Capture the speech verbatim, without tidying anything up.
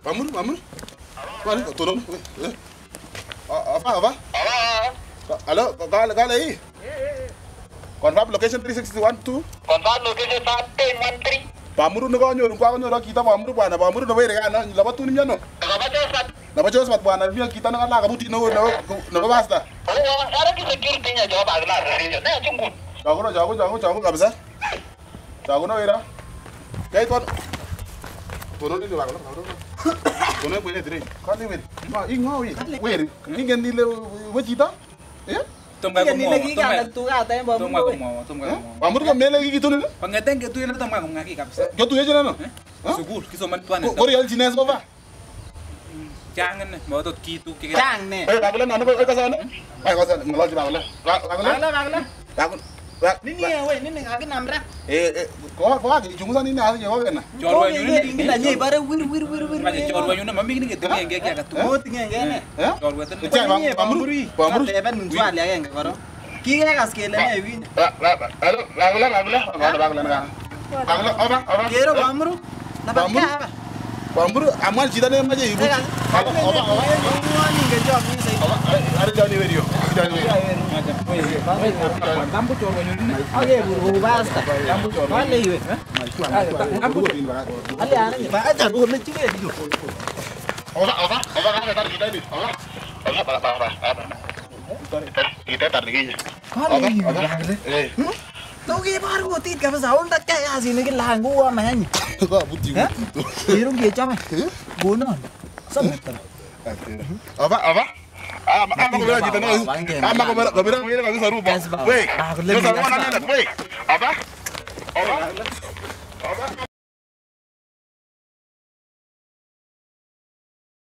Pamuru, pamuru. Wali tolong. Apa apa? Halo, kale kale i. Confirm location three six one two. Confirm location satu one three. Pamuru nego nyoru kwa nyoru kita pamuru bwana pamuru no were kana laba tu nyano. Laba jospat. Laba jospat bwana via kita na la kabuti no no no basta. Oh, ada ki security nya jawab agla re. Na chungun. Jago no jago jago jago kabisa. Jago no era. Kai ton. Tono ni bagalo bagalo. Tono puede dire. Kali wet. Ma ingawi. Were. Ingen ni le wajita. Eh? Tunggu aku mau. Tunggu aku mau. Tunggu aku mau. Pamuru ka mele gitu ni. Pengeteng gitu ya tunggu aku ngaki kabisa. Yo tu aja no. Sugur kiso man tuan. Ko real Chinese ko ba? Jangan nih, mau tuh gitu kira. Cang nih. Eh, bagulan ano ko kasana? Ay kasana, ngalo di bagulan. Bagulan. Bagla bagla. Bagun. Nini ya we, nini kaki namra. Eh eh ko ko agi jungusan ni na ya wena. Jorwa yun. Ini nanya bare wir wir wir wir. Macam jorwa yun mami ini gitu yang kayak kayak tuh. Oh tinggal gini. Eh? Jorwa itu. Cek bang, pamuru. Pamuru. Tapi ben nunjual ya yang karo. Kira kas kele nih win. Halo, bagulan bagulan. Bagulan bagulan kan. Bagulan apa? Apa? Kira pamuru. Pamuru. Pamuru amal cita ni macam ibu. Apa apa apa. Semua nih gejok nih saya. Ada jauh video. Jauh video. Kamu jorwa yun. Oke, buru basta. Kamu jorwa. Mana iwe? Kamu. Ali aneh. Ba aja buru lucu ya di. Apa apa? Apa kan kita kita ni. Apa? Apa apa apa. Kita tar lagi. Apa? Eh. Tahu ke baru tit ka saun tak kayak sini ke lang gua main. Kau buti buti. Irung dia cam. Bonon. Sebut. Apa apa? Ah, ama ko bilang kita no. Ama ko bilang, ko bilang ini kami seru bang. Wei, kita seru mana ni? Wei, apa? Apa? Apa?